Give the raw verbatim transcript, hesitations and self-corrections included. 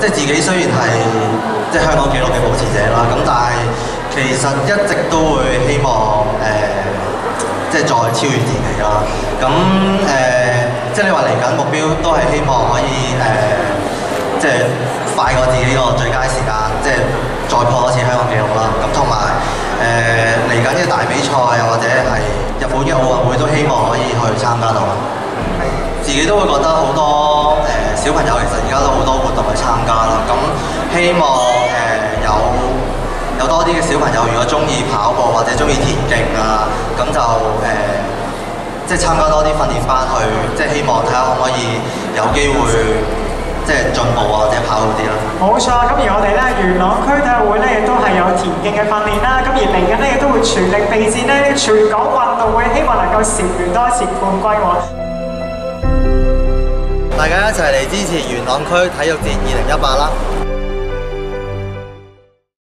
即係自己雖然係即係香港紀錄嘅保持者啦，咁但係其實一直都會希望誒、呃，即係再超越自己啦。咁誒、呃，即係你話嚟緊目標都係希望可以誒、呃，即係快過自己個最佳時間，即係再破一次香港紀錄啦。咁同埋誒嚟緊嘅大比賽又或者係日本嘅奧運會都希望可以去參加到。自己都會覺得好多誒、呃、小朋友其實而家都好多活動去參加啦。咁希望誒、呃、有有多啲嘅小朋友，如果中意跑步或者中意田徑啊，咁就誒、呃、即係參加多啲訓練班去，即係希望睇下可唔可以有機會即係進步啊，或者跑好啲啦。 冇錯，咁而我哋咧元朗區體育會咧亦都係有田徑嘅訓練啦。咁而嚟緊咧亦都會全力備戰呢全港運動會，希望能夠蟬聯多一次冠軍喎。 大家一齊嚟支持元朗區體育節二零一八啦！